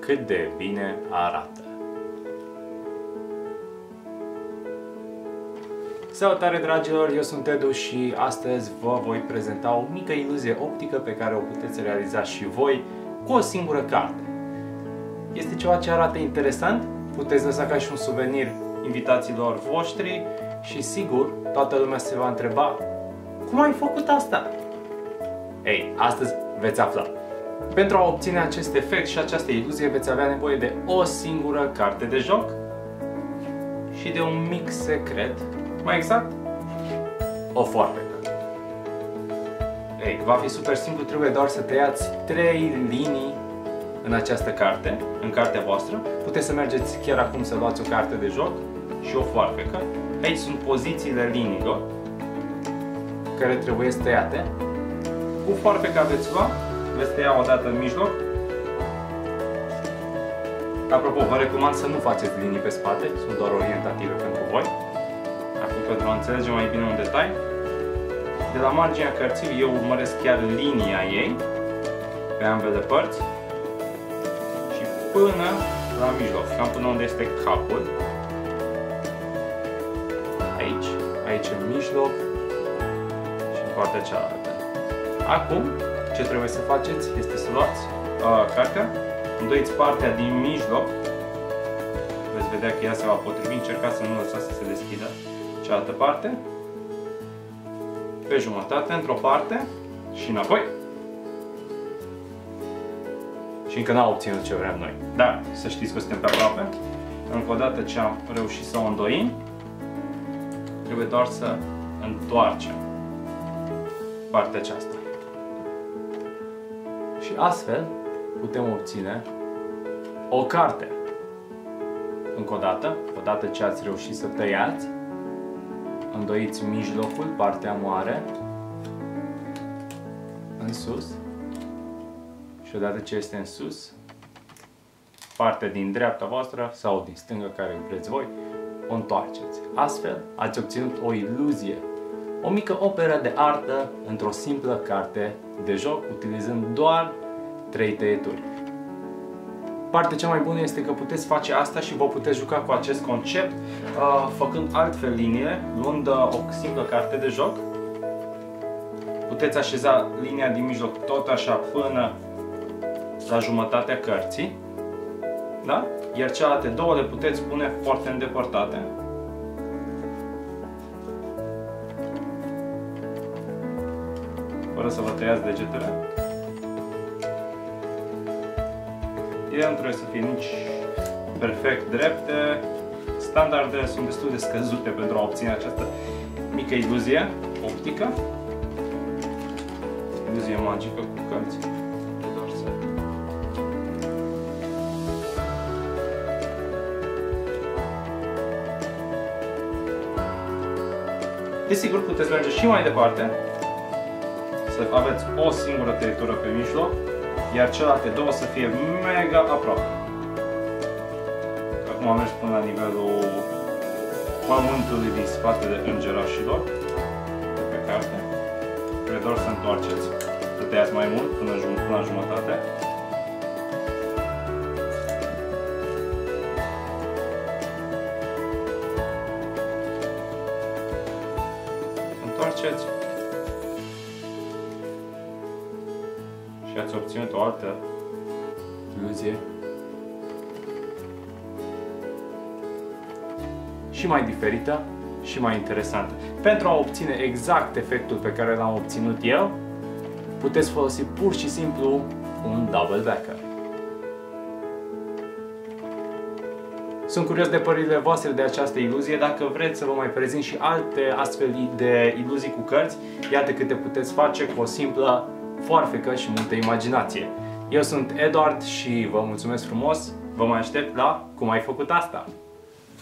cât de bine arată. Salutare dragilor, eu sunt Edu și astăzi vă voi prezenta o mică iluzie optică pe care o puteți realiza și voi cu o singură carte. Este ceva ce arată interesant, puteți lăsa ca și un suvenir invitațiilor voștri și sigur toată lumea se va întreba: cum ai făcut asta? Ei, astăzi veți afla. Pentru a obține acest efect și această iluzie veți avea nevoie de o singură carte de joc și de un mic secret, mai exact, o foarfecă. Ei, va fi super simplu, trebuie doar să tăiați 3 linii în această carte, în cartea voastră. Puteți să mergeți chiar acum să luați o carte de joc și o foarfecă. Aici sunt pozițiile liniilor care trebuie tăiate. Cu foarfeca veți lua, veți tăia o dată în mijloc. Apropo, vă recomand să nu faceți linii pe spate, sunt doar orientative pentru voi. Acum, pentru a înțelege mai bine un detai, de la marginea cărții eu urmăresc chiar linia ei pe ambele părți și până la mijloc, cam până unde este capul. Aici în mijloc și în partea cealaltă. Acum, ce trebuie să faceți este să luați cartea, îndoiți partea din mijloc, veți vedea că ea se va potrivi, încercați să nu lăsați să se deschidă cealaltă parte, pe jumătate, într-o parte și înapoi. Și încă n-am obținut ce vrem noi, dar să știți că suntem pe aproape. Încă o dată ce am reușit să o îndoim, trebuie doar să întoarcem partea aceasta. Și astfel putem obține o carte. Încă o dată ce ați reușit să tăiați, îndoiți mijlocul, partea moare, în sus. Și odată ce este în sus, partea din dreapta voastră sau din stânga, care vreți voi, o întoarceți. Astfel ați obținut o iluzie, o mică operă de artă într-o simplă carte de joc, utilizând doar 3 tăieturi. Partea cea mai bună este că puteți face asta și vă puteți juca cu acest concept, făcând altfel liniile, luând o simplă carte de joc. Puteți așeza linia din mijloc tot așa până la jumătatea cărții, da? Iar celelalte două le puteți pune foarte îndepărtate. Fără să vă tăiați degetele. Ele nu trebuie să fie nici perfect drepte. Standardele sunt destul de scăzute pentru a obține această mică iluzie optică. Iluzie magică cu cărți. Desigur, puteți merge și mai departe, să aveți o singură tăietură pe mijloc, iar celelalte două să fie mega aproape. Acum am mers până la nivelul pământului din spatele îngerașilor, de pe carte. Trebuie doar să întoarceți, să tăiați mai mult, până la jumătate. Întoarceți și ați obținut o altă iluzie și mai diferită și mai interesantă. Pentru a obține exact efectul pe care l-am obținut eu, puteți folosi pur și simplu un double backer. Sunt curios de părerile voastre de această iluzie. Dacă vreți să vă mai prezint și alte astfel de iluzii cu cărți, iată câte puteți face cu o simplă foarfecă și multă imaginație. Eu sunt Eduard și vă mulțumesc frumos, vă mai aștept la Cum ai făcut asta?